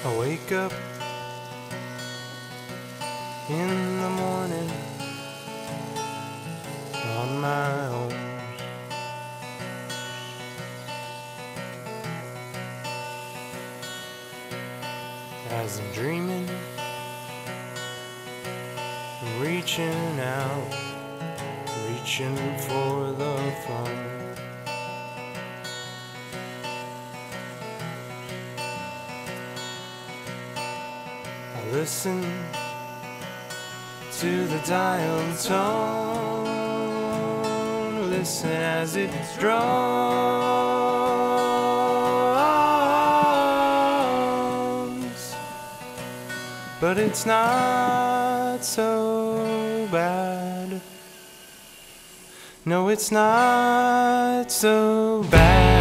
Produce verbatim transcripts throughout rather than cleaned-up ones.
I wake up in the morning on my own. As I'm dreaming, I'm reaching out, reaching for the phone. I listen to the dial tone, listen as it drones, but it's not so bad. No, it's not so bad.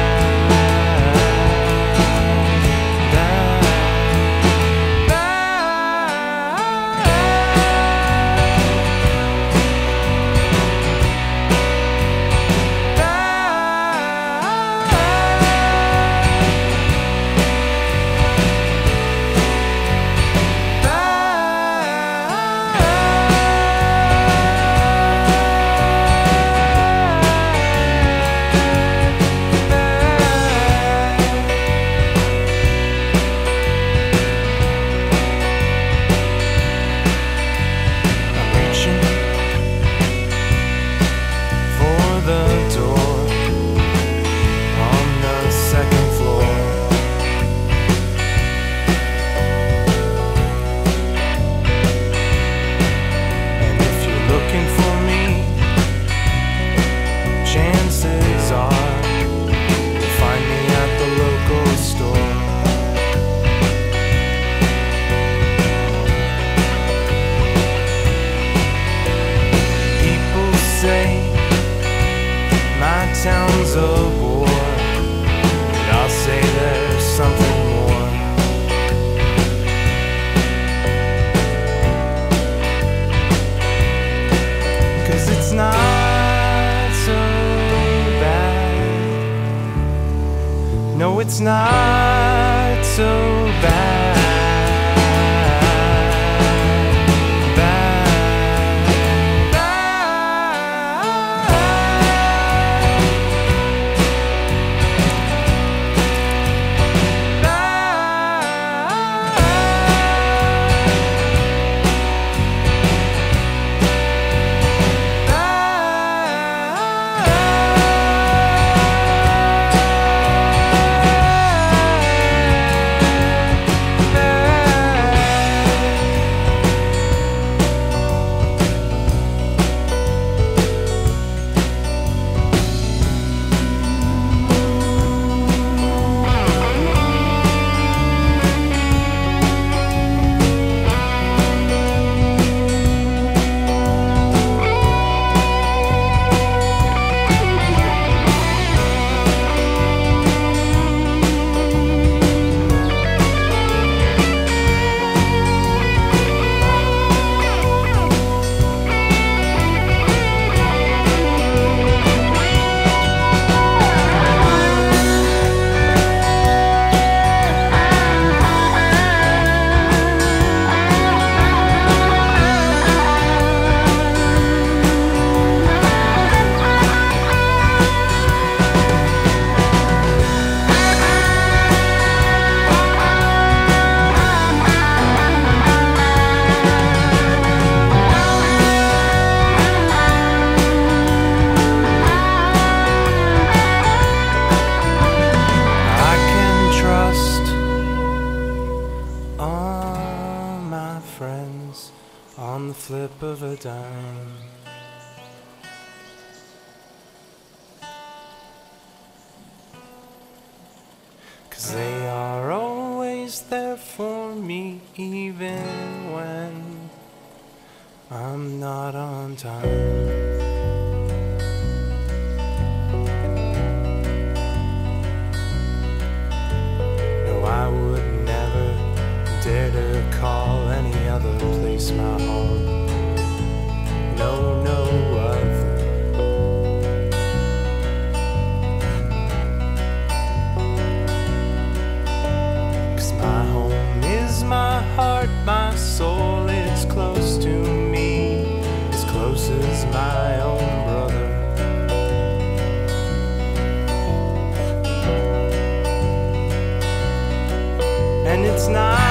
My town's a bore, but I'll say there's something more. 'Cause it's not so bad. No, it's not so bad. On the flip of a dime, cause they are always there for me, even when I'm not on time. No, I would never dare to call any other place my home. No, no other. Cause my home my heart, my soul is close to me, as close as my own brother. And it's not